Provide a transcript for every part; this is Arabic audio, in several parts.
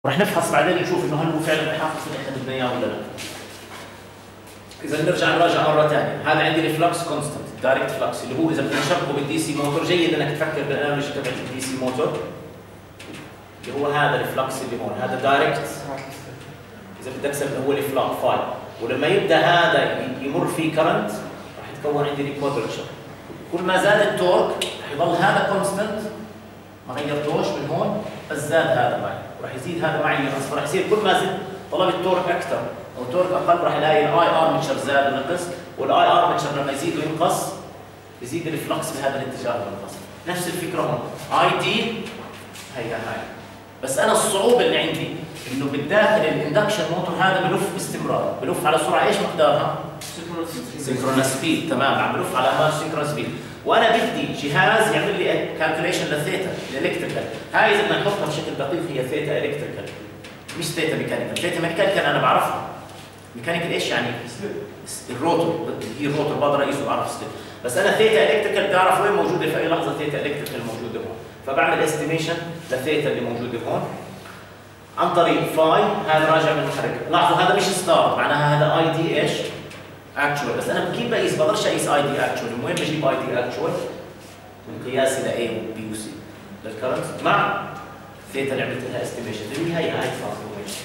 ورح نفحص بعدين نشوف انه هل هو فعلا بحافظ اللي احنا بدنا اياه ولا لا. اذا نرجع نراجع مره ثانيه، هذا عندي الفلكس كونستنت، دايركت فلكس اللي هو اذا بدنا نشبهه بالدي سي موتور، جيد انك تفكر بالانالوجي تبع الدي سي موتور اللي هو هذا الفلكس اللي هون، هذا دايركت اذا بدك تسميه هو الفلك فاي، ولما يبدا هذا يمر فيه كرنت راح يتكون عندي الكوادرتشر. كل ما زاد التورك راح يضل هذا كونستنت ما غيرتوش من هون، بس زاد هذا معي وراح يزيد هذا معي ينقص، فراح يصير كل ما زد طلب التورك اكثر او التورك اقل راح الاقي الاي ارمتشر زاد ونقص، والاي ارمتشر لما يزيد وينقص يزيد الفلكس بهذا الاتجاه وينقص. نفس الفكره هون اي دي هي هاي، بس انا الصعوبه اللي عندي انه بالداخل الاندكشن موتور هذا بلف باستمرار، بلف على سرعه ايش مقدارها؟ سينكرونس سبيد، تمام، عم بلف على امال سينكرونس سبيد، وانا بدي جهاز يعمل لي كالكوليشن للثيتا الالكتريكال، هاي اذا بدنا نحطها بشكل دقيق هي ثيتا الكتريكال مش ثيتا ميكانيكال، ثيتا ميكانيكال انا بعرفها، ميكانيكال ايش يعني؟ الروتور، هي الروتور بقدر اقيسه بعرف سليب، بس انا ثيتا الكتريكال بعرف وين موجوده في اي لحظه ثيتا الكتريكال موجوده هون، فبعمل استيميشن للثيتا اللي موجوده هون عن طريق فاي، هذا راجع من المحرك، لاحظوا هذا مش ستار، معناها هذا اي دي ايش؟ اكشوال، بس انا كيف بقيس؟ بقدرش اقيس اي دي اكشوال، من وين بجيب اي دي اكشوال؟ من قياسي ل A و B و C للكرنت مع ثيتا اللي عملت لها استيميشن اللي هي هاي ترانسفورميشن،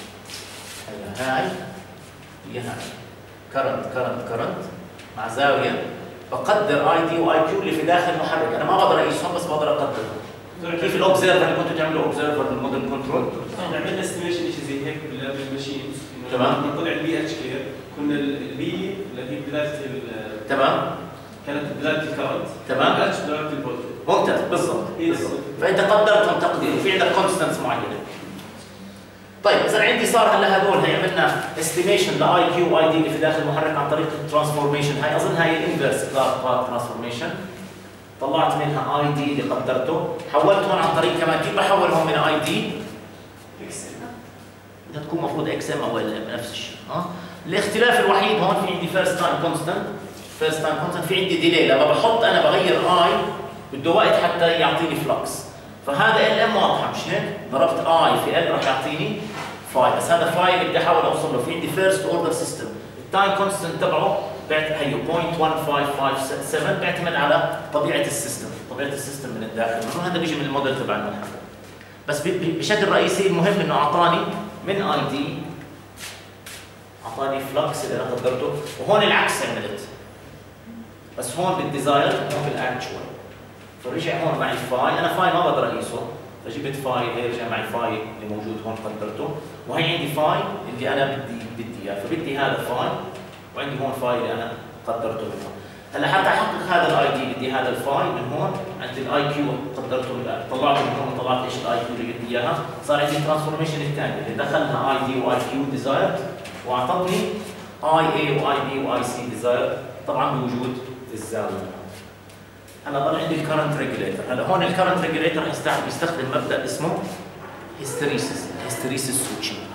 هي هاي كرنت مع زاويه بقدر اي دي واي كيو اللي في داخل المحرك، انا ما بقدر اقيسهم بس بقدر اقدرهم. كيف الاوبزرفر اللي كنتوا تعملوا اوبزرفر بالموديل كنترول؟ عملنا استيميشن شيء زي هيك بالماشين، تمام، لما طلع البي اتش كير كنا البي اللي هي بدايه تمام كانت بدايه الكرنت، تمام، الاتش بدايه الفولت، ممتاز بالضبط بالضبط، فانت قدرتهم تقدير وفي عندك كونستنتس معينه. طيب اذا عندي صار هلا هذول هي عملنا استيميشن لاي كيو واي دي اللي في داخل المحرك عن طريق الترانسفورميشن، هاي اظن هاي الانفرس كلارك باث ترانسفورميشن، طلعت منها اي دي اللي قدرته، حولت هون عن طريق كمان كيف بحول هون من اي دي اكس ام، بدها تكون المفروض اكس ام او ال ام نفس الشيء، الاختلاف الوحيد هون في عندي فيرست تايم كونستنت، في عندي ديلي، لما بحط انا بغير اي بده وقت حتى يعطيني فلكس، فهذا ال ام واضحه مش هيك؟ ضربت اي في ال راح يعطيني فاي، بس هذا فاي اللي بدي احاول اوصل له، في عندي فيرست اوردر سيستم، التايم كونستنت تبعه هيو 0.1557 بيعتمد على طبيعه السيستم من الداخل، هذا بيجي من الموديل تبع المحرك، بس بشكل رئيسي المهم انه اعطاني من اي دي اعطاني فلكس اللي انا قدرته، وهون العكس عملت، بس هون بالديزاير هون بالاكشوال، فرجع هون معي فاي، انا فاي ما بقدر اقيسه، فجبت فاي هي رجع معي فاي اللي موجود هون قدرته، وهي عندي فاي اللي انا بدي اياه، فبدي هذا فاي وعندي هون فاي اللي انا قدرته من هون. هلا حتى احقق هذا الاي دي بدي هذا الفاي من هون، عند الاي كيو قدرته طلعته من هون، طلعت ايش الاي كيو اللي بدي اياها، صار عندي الترانسفورميشن الثاني اللي دخلها اي دي واي كيو ديزايرد، واعطتني اي اي واي بي واي سي ديزايرد، طبعا بوجود الزاويه. هلا ضل عندي الكرنت ريجوليتر، هلا هون الكرنت ريجوليتر يستخدم مبدا اسمه هيستريسيس سويتشنج،